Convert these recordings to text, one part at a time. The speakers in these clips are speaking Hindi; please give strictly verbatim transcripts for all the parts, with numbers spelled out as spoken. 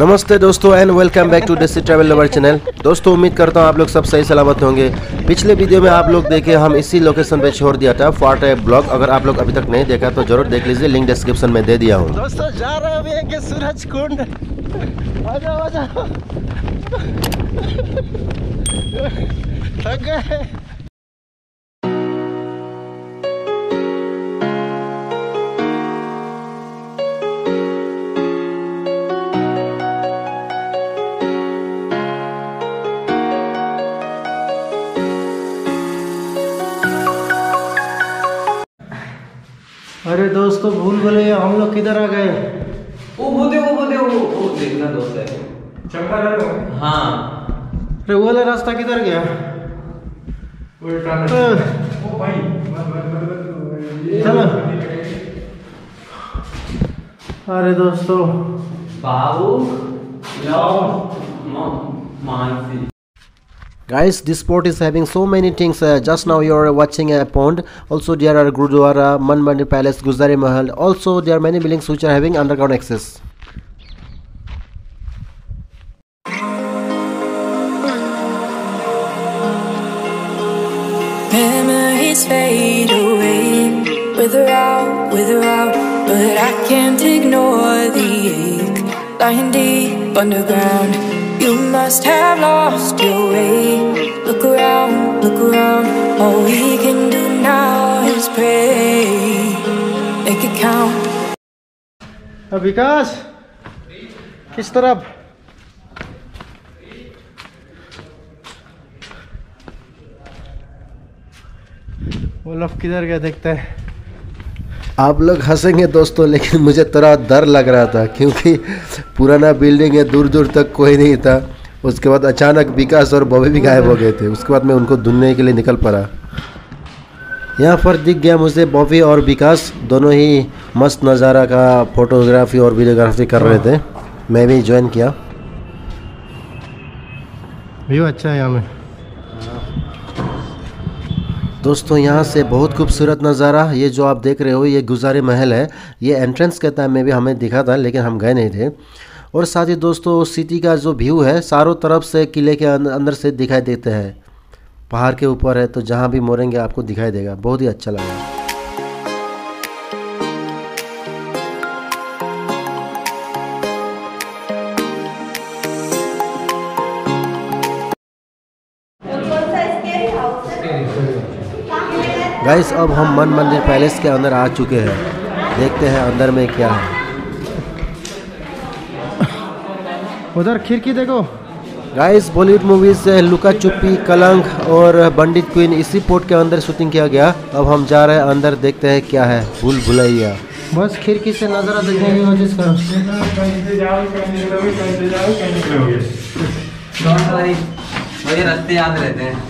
नमस्ते दोस्तों and welcome back to Desi travel lover channel. दोस्तों उम्मीद करता हूँ आप लोग सब सही सलामत होंगे। पिछले वीडियो में आप लोग देखे हम इसी लोकेशन पे छोड़ दिया था फॉर्ट ब्लॉग। अगर आप लोग अभी तक नहीं देखा तो जरूर देख लीजिए, लिंक डिस्क्रिप्शन में दे दिया हूँ। दोस्तों जा रहे हैं अभी सूरज कुंड। आ जाओ आ जाओ, थक गए। अरे दोस्तों भूल गए हम लोग किधर आ गए। वो वो दे वो दे वो वो देखना दोस्त है चक्का लगा। हाँ अरे वो वाला रास्ता किधर गया? ओ भाई चलो। अरे दोस्तों बाबू Mansi Guys, this spot is having so many things. Uh, just now you are watching a pond. Also there are Gurudwara, Manmandi Palace, Guzari Mahal. Also there are many buildings which are having underground access. Memories fade away, wither out, wither out, but I can't ignore the ache, lying deep underground. You must have lost your way. Look around, look around. All we can do now is pray. Make it count. विकास किस तरफ? वो लोग किधर गया देखते हैं। आप लोग हंसेंगे दोस्तों, लेकिन मुझे थोड़ा डर लग रहा था क्योंकि पुराना बिल्डिंग है, दूर दूर तक कोई नहीं था। उसके बाद अचानक विकास और बॉबी भी गायब हो गए थे। उसके बाद मैं उनको ढूंढने के लिए निकल पड़ा। यहाँ पर दिख गया मुझे बॉबी और विकास, दोनों ही मस्त नज़ारा का फोटोग्राफी और वीडियोग्राफी कर रहे थे। मैं भी ज्वाइन किया। व्यू अच्छा है यहाँ में दोस्तों। यहाँ से बहुत खूबसूरत नज़ारा। ये जो आप देख रहे हो ये गुजारी महल है। ये एंट्रेंस के टाइम में भी हमें दिखा था लेकिन हम गए नहीं थे। और साथ ही दोस्तों सिटी का जो व्यू है चारों तरफ से किले के अंदर से दिखाई देते हैं। पहाड़ के ऊपर है तो जहाँ भी मोड़ेंगे आपको दिखाई देगा। बहुत ही अच्छा लगा। गाइस अब हम मन मंदिर पैलेस के अंदर आ चुके हैं। देखते हैं अंदर में क्या है। उधर खिड़की देखो। गाइस बॉलीवुड मूवीज से लुका छुपी, कलंक और बंडित क्वीन इसी पोर्ट के अंदर शूटिंग किया गया। अब हम जा रहे हैं अंदर, देखते हैं क्या है। भूल भुलैया बस खिड़की से नज़ारा देखने की कोशिश करो। मुझे रास्ते याद रहते हैं।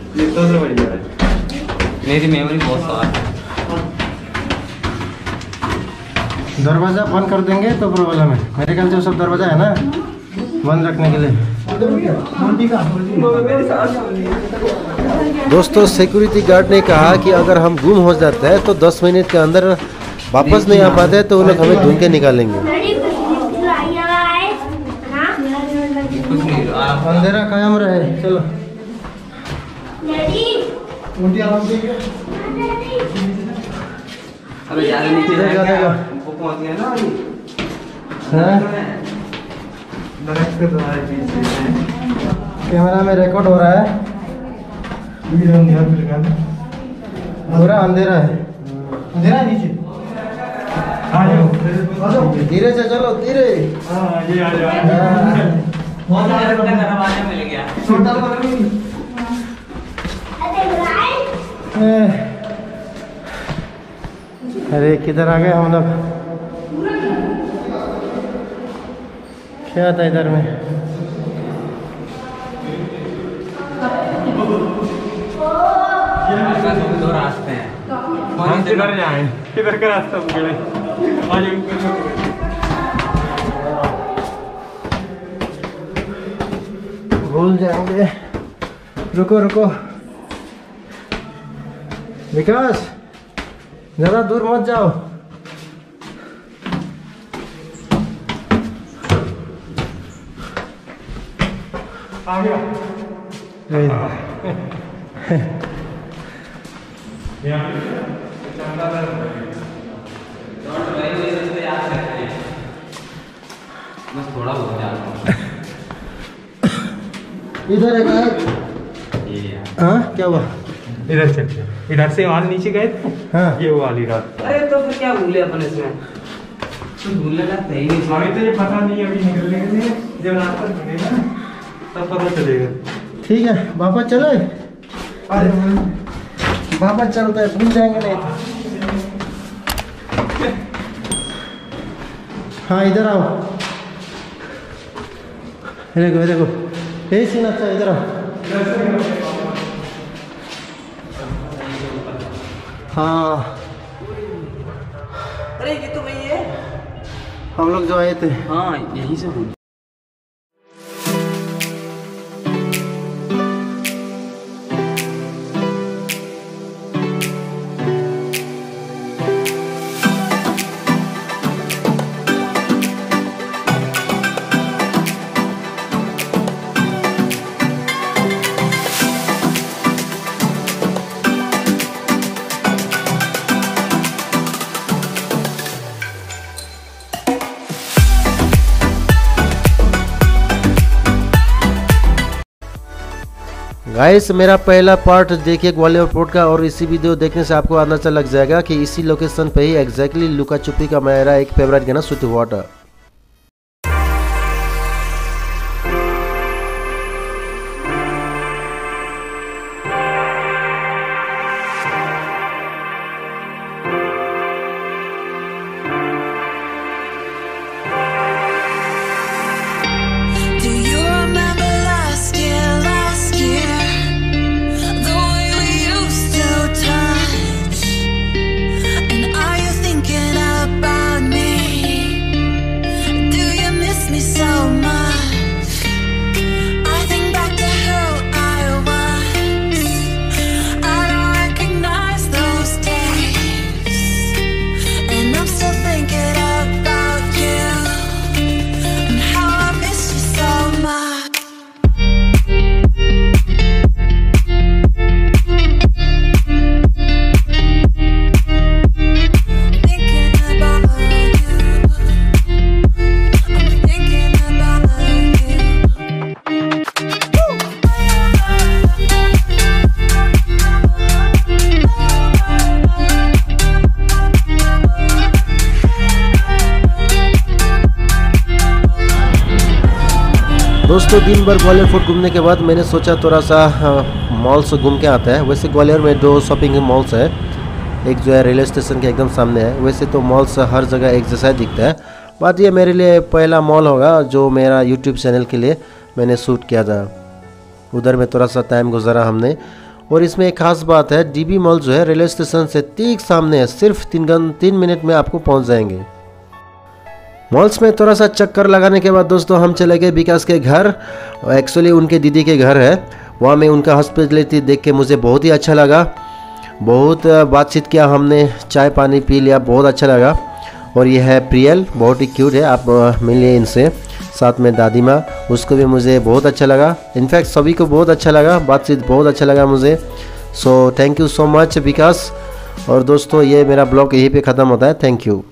मेरी मेमोरी बहुत साफ है। दरवाज़ा बंद कर देंगे तो प्रॉब्लम है। मेरे ख्याल से सब दरवाज़ा है ना बंद रखने के लिए। दोस्तों सिक्योरिटी गार्ड ने कहा कि अगर हम गुम हो जाते हैं तो दस मिनट के अंदर वापस नहीं आ पाते तो वो लोग हमें ढूंढ के निकालेंगे। अंधेरा कायम रहे। चलो अबे ज़्यादा नीचे जाएगा वो पहुंच गया ना अभी। कैमरा में रिकॉर्ड हो रहा है। पूरा अंधेरा है। अंधेरा नीचे। धीरे से चलो, धीरे। दरवाजा मिल गया। अरे किधर आ गए हम लोग? क्या था इधर में? दो रास्ते हैं। हम किधर जाएं? किधर का रास्ता पकड़े? भूल जाएंगे। रुको रुको विकास, ज़रा दूर मत जाओ। आ गया बस थोड़ा हो गया इधर है गाइस। हाँ क्या हुआ? इधर चल, इधर से वहां नीचे गए थे। हाँ ये वो वाली रात। अरे तो फिर क्या भूले अपन इसमें? तो भूलने का सही नहीं। हमें तो ये पता नहीं अभी निकलने के लिए, जब रास्ता निकलेगा ना तब पता चलेगा। ठीक है वापस चले। अरे वापस चलते हैं, भूल जाएंगे नहीं। हाँ इधर आओ, देखो देखो यही सीन अच्छा है, इधर आओ। हाँ अरे ये तो वही है हम लोग जो आए थे। हाँ यही से हूँ। गाइस मेरा पहला पार्ट देखिए ग्वालियर पोर्ट का, और इसी वीडियो देखने से आपको अंदाजा लग जाएगा कि इसी लोकेशन पे ही एग्जैक्टली लुका छुपी का मेरा एक फेवरेट गाना शूट हुआ था। Do you remember last year, last year? The way we used to touch. And are you thinking about me? Do you miss me so much? I think back to who I was. I don't recognize those days. And I'm still thinking about you. And how I miss you so much. Thinking about you. I'm thinking about दोस्तों दिन भर ग्वालियर फोर्ट घूमने के बाद मैंने सोचा थोड़ा सा मॉल से घूम के आता है। वैसे ग्वालियर में दो शॉपिंग मॉल्स है, एक जो है रेलवे स्टेशन के एकदम सामने है। वैसे तो मॉल्स हर जगह एक जैसा ही दिखता है, बट ये मेरे लिए पहला मॉल होगा जो मेरा यूट्यूब चैनल के लिए मैंने शूट किया था। उधर में थोड़ा सा टाइम गुजारा हमने। और इसमें एक खास बात है, डीबी मॉल जो है रेलवे स्टेशन से ठीक सामने है, सिर्फ तीन घंटे तीन मिनट में आपको पहुंच जाएंगे। मॉल्स में थोड़ा सा चक्कर लगाने के बाद दोस्तों हम चले गए विकास के घर। एक्चुअली उनके दीदी के घर है, वहाँ में उनका हॉस्पिटलिटी देख के मुझे बहुत ही अच्छा लगा। बहुत बातचीत किया हमने, चाय पानी पी लिया, बहुत अच्छा लगा। और ये है प्रियल, बहुत ही क्यूट है, आप मिलिए इनसे। साथ में दादी माँ, उसको भी मुझे बहुत अच्छा लगा। इनफैक्ट सभी को बहुत अच्छा लगा, बातचीत बहुत अच्छा लगा मुझे। So thank you so much Vikas. और दोस्तों ये मेरा ब्लॉग यहीं पे ख़त्म होता है। Thank you.